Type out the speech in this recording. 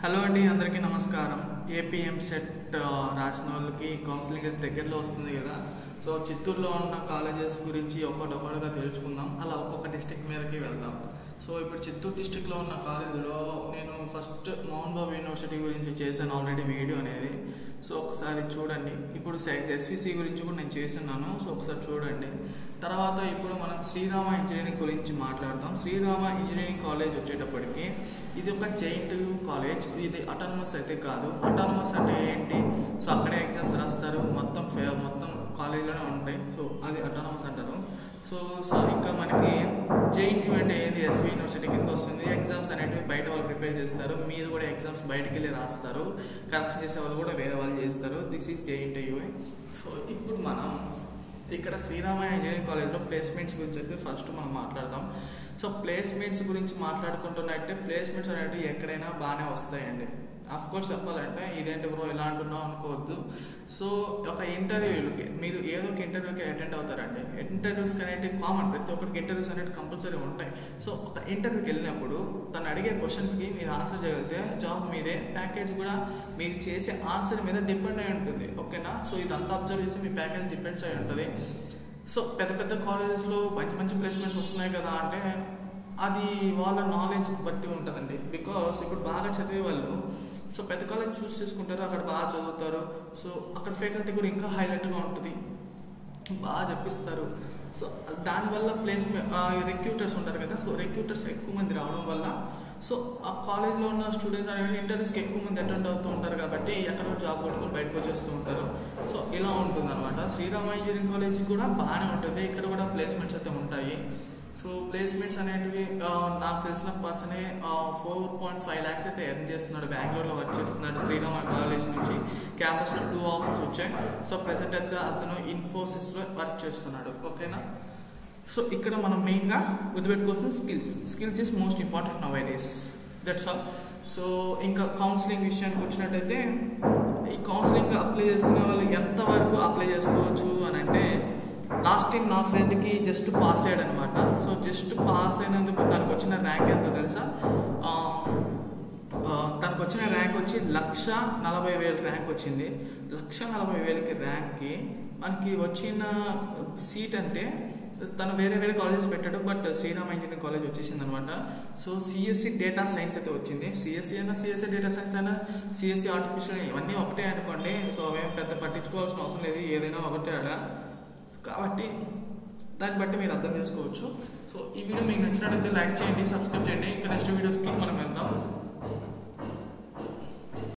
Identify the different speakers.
Speaker 1: Hello అండి, అందరికీ నమస్కారం. ఏపీఎం సెట్ రాసిన వాళ్ళకి కౌన్సిలింగ్ దగ్గరలో వస్తుంది కదా. సో చిత్తూరులో ఉన్న కాలేజెస్ గురించి ఒక్కొక్కటిగా తెలుసుకుందాం. అలా ఒక్కొక్క డిస్ట్రిక్ట్ మీదకి వెళ్దాం. సో ఇప్పుడు చిత్తూరు డిస్ట్రిక్ట్లో ఉన్న కాలేజీలో నేను ఫస్ట్ మోహన్ బాబు యూనివర్సిటీ గురించి చేశాను ఆల్రెడీ వీడియో అనేది. సో ఒకసారి చూడండి. ఇప్పుడు ఎస్విసి గురించి కూడా నేను చేస్తున్నాను. సో ఒకసారి చూడండి. తర్వాత ఇప్పుడు మనం శ్రీరామ ఇంజనీరింగ్ గురించి మాట్లాడతాం. శ్రీరామ ఇంజనీరింగ్ కాలేజ్ వచ్చేటప్పటికి ఇది ఒక జెఎన్టీయూ కాలేజ్. ఇది అటానమస్ అయితే కాదు. అటానమస్ అంటే ఏంటి? సో అక్కడే ఎగ్జామ్స్ రాస్తారు, మొత్తం కాలేజీలోనే ఉంటాయి. సో అది అటానమస్ అంటారు. సో ఇంకా మనకి జెఎన్టీయూ అంటే ఏంది? ఎస్వి యూనివర్సిటీ కింద వస్తుంది. ఎగ్జామ్స్ అనేటివి బయట వాళ్ళు ప్రిపేర్ చేస్తారు. మీరు కూడా ఎగ్జామ్స్ బయటకు వెళ్ళి రాస్తారు. కరెక్షన్ చేసే వాళ్ళు కూడా వేరే వాళ్ళు చేస్తారు. This is JNTU. సో ఇప్పుడు మనం ఇక్కడ శ్రీరామ ఇంజనీరింగ్ కాలేజ్లో ప్లేస్మెంట్స్ గురించి అయితే ఫస్ట్ మనం మాట్లాడదాం. సో ప్లేస్మెంట్స్ గురించి మాట్లాడుకుంటున్నట్టే ప్లేస్మెంట్స్ అనేవి ఎక్కడైనా బాగానే వస్తాయండి. అఫ్కోర్స్ చెప్పాలంటే ఇదేంటి బ్రో ఇలా అంటున్నావు అనుకోవద్దు. సో ఒక ఇంటర్వ్యూలకి మీరు ఏదో ఒక ఇంటర్వ్యూకి అటెండ్ అవుతారండి. ఇంటర్వ్యూస్కి అనేవి కామన్, ప్రతి ఒక్కరికి ఇంటర్వ్యూస్ అనేవి కంపల్సరీ ఉంటాయి. సో ఒక ఇంటర్వ్యూకి వెళ్ళినప్పుడు తను అడిగే క్వశ్చన్స్కి మీరు ఆన్సర్ చేయగలిగితే జాబ్ మీదే, ప్యాకేజ్ కూడా మీరు చేసే ఆన్సర్ మీద డిపెండ్ అయి ఉంటుంది. ఓకేనా? సో ఇదంతా అబ్జర్వ్ చేసి మీ ప్యాకేజ్ డిపెండ్స్ అయి ఉంటుంది. సో పెద్ద పెద్ద కాలేజెస్లో మంచి మంచి ప్లేస్మెంట్స్ వస్తున్నాయి కదా అంటే అది వాళ్ళ నాలెడ్జ్ బట్టి ఉంటుందండి. బికాస్ ఇప్పుడు బాగా చదివే వాళ్ళు సో పెద్ద కాలేజ్ చూస్ చేసుకుంటారు, అక్కడ బాగా చదువుతారు. సో అక్కడ ఫ్యాకల్టీ కూడా ఇంకా హైలైట్గా ఉంటుంది, బాగా చెప్పిస్తారు. సో దానివల్ల ప్లేస్మెంట్ రిక్రూటర్స్ ఉంటారు కదా. సో రిక్రూటర్స్ ఎక్కువ మంది రావడం వల్ల సో ఆ కాలేజ్లో ఉన్న స్టూడెంట్స్ అనేవి ఇంటర్వ్యూస్కి ఎక్కువ మంది అటెండ్ అవుతూ ఉంటారు కాబట్టి ఎక్కడో జాబ్ కొట్టుకొని బయటకు వచ్చేస్తూ ఉంటారు. సో ఇలా ఉంటుంది అనమాట. శ్రీరామ ఇంజనీరింగ్ కాలేజ్ కూడా బాగానే ఉంటుంది. ఇక్కడ కూడా ప్లేస్మెంట్స్ అయితే ఉంటాయి. సో ప్లేస్మెంట్స్ అనేటివి నాకు తెలిసిన పర్సనే 4.5 lakhs అయితే ఎర్న్ చేస్తున్నాడు. బెంగళూరులో వర్క్ చేస్తున్నాడు. శ్రీరామ కాలేజ్ నుంచి క్యాంపస్లో 2 ఆఫర్స్ వచ్చాయి. సో ప్రెసెంట్ అయితే అతను ఇన్ఫోసిస్లో వర్క్ చేస్తున్నాడు. ఓకేనా? సో ఇక్కడ మనం మెయిన్గా గుర్తుపెట్టుకోవాల్సిన skills is most important nowadays. That's all. So ఇంకా కౌన్సిలింగ్ విషయానికి వచ్చినట్టయితే ఈ కౌన్సిలింగ్ అప్లై చేసుకునే వాళ్ళు ఎంతవరకు అప్లై చేసుకోవచ్చు అని అంటే లాస్ట్ టైం నా ఫ్రెండ్కి జస్ట్ పాస్ అయ్యాడు అనమాట. సో జస్ట్ పాస్ అయినందుకు తనకు వచ్చిన ర్యాంక్ ఎంతో తెలుసా? తనకు వచ్చిన ర్యాంక్ వచ్చి 1,40,000 ర్యాంక్ వచ్చింది. 1,40,000కి ర్యాంక్కి మనకి వచ్చిన సీట్ అంటే తను వేరే కాలేజెస్ పెట్టాడు, బట్ శ్రీరామ ఇంజనీరింగ్ కాలేజ్ వచ్చేసింది అనమాట. సో సిఎస్సి డేటా సైన్స్ అయితే వచ్చింది. సిఎస్సి అయినా సిఎస్సి డేటా సైన్స్ అయినా సిఎస్సి ఆర్టిఫిషియల్ ఇవన్నీ ఒకటే అనుకోండి. సో అవేం పెద్ద పట్టించుకోవాల్సిన అవసరం లేదు, ఏదైనా ఒకటే ఆడ. కాబట్టి దాన్ని బట్టి మీరు అర్థం చేసుకోవచ్చు. సో ఈ వీడియో మీకు నచ్చినట్లయితే లైక్ చేయండి, సబ్స్క్రైబ్ చేయండి. ఇంకా నెక్స్ట్ వీడియోస్